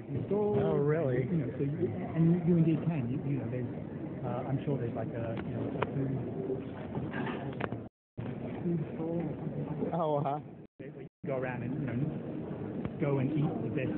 stall. Oh, really? You know, so you indeed can. You know, there's I'm sure there's like a a food stall or something like that. Oh, Where you go around and go and eat the best